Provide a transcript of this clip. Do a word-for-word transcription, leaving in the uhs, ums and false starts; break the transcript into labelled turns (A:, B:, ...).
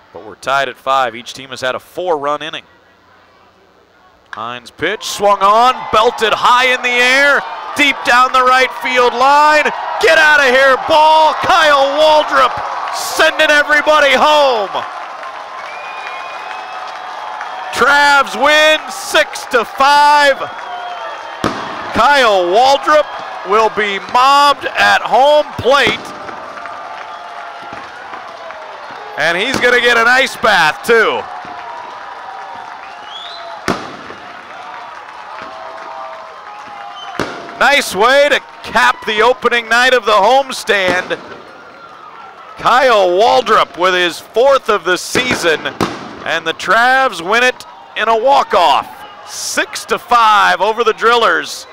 A: But we're tied at five. Each team has had a four-run inning. Hens pitch, swung on, belted high in the air, deep down the right field line. Get out of here, ball. Kyle Waldrop sending everybody home. Travs win six to five. Kyle Waldrop will be mobbed at home plate. And he's going to get an ice bath, too. Nice way to cap the opening night of the homestand. Kyle Waldrop with his fourth of the season, and the Travs win it in a walk-off. Six to five over the Drillers.